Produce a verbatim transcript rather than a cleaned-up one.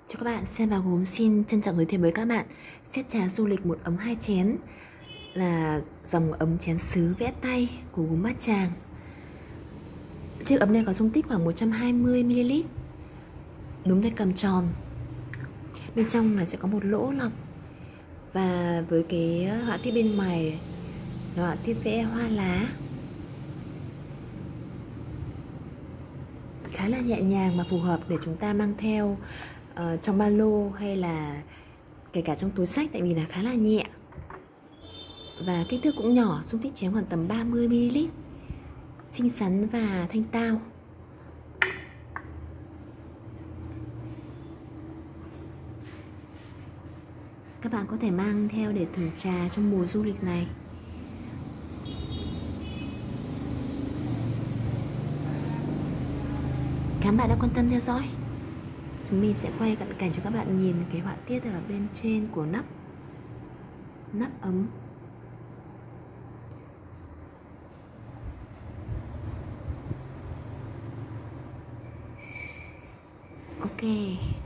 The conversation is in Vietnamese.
Chào các bạn, Sen và Gốm xin trân trọng giới thiệu với các bạn set trà du lịch một ấm hai chén là dòng ấm chén sứ vẽ tay của Gốm Bát Tràng. Chiếc ấm này có dung tích khoảng một trăm hai mươi mi li lít, núm tay cầm tròn. Bên trong này sẽ có một lỗ lọc, và với cái họa tiết bên ngoài là họa tiết vẽ hoa lá, khá là nhẹ nhàng và phù hợp để chúng ta mang theo uh, trong ba lô hay là kể cả trong túi xách, tại vì là khá là nhẹ và kích thước cũng nhỏ, dung tích chén khoảng tầm ba mươi mi li lít, xinh xắn và thanh tao. Các bạn có thể mang theo để thưởng trà trong mùa du lịch này. Cảm ơn bạn đã quan tâm theo dõi. Chúng mình sẽ quay cận cảnh cho các bạn nhìn cái họa tiết ở bên trên của nắp nắp ấm. Ok.